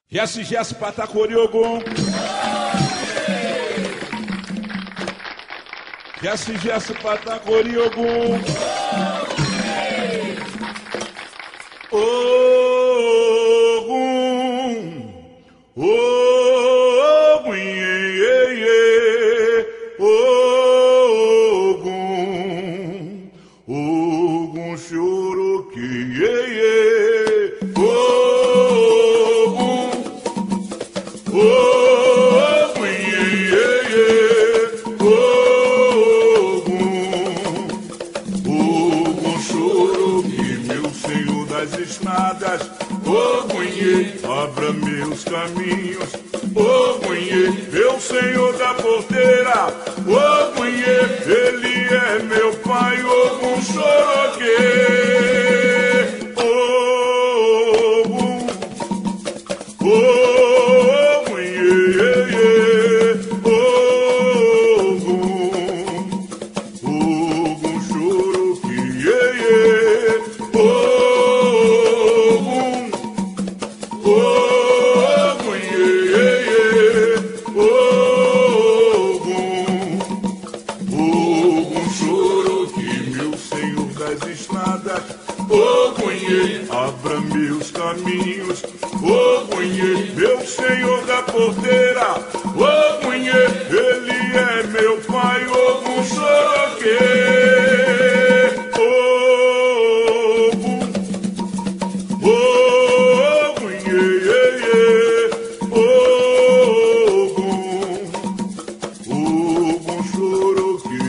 Jesse Patacoriogon. Jesse Patacoriogon. Ogun, Ogun, Ogun, Ogun choro que Ogun, Ogun, Ogun choro que meu Senhor das estradas, Ogun, abra meus caminhos, Ogun, meu Senhor da porteira, Ogun, Ele é meu Pai, Ogun choroque. Ogun, Ogun, Ogun choroque. Ogun choro que meu Senhor das estradas, Ogun, abra meus caminhos, Ogun, meu Senhor da porteira, Ogun, Ele é meu Pai, Ogun choroque. Ogun choro que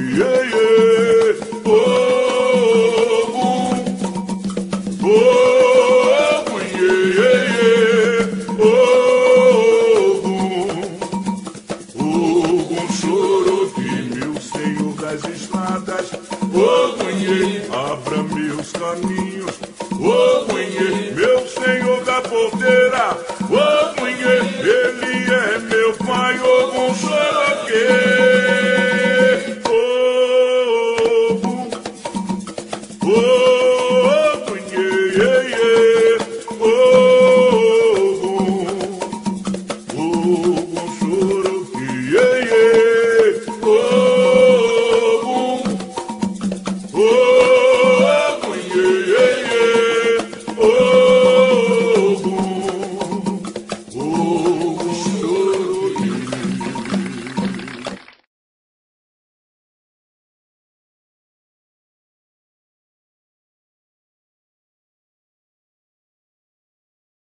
Ogun choro que meu Senhor das estradas, Ogun, abra meus caminhos, Ogun, meu Senhor da porteira.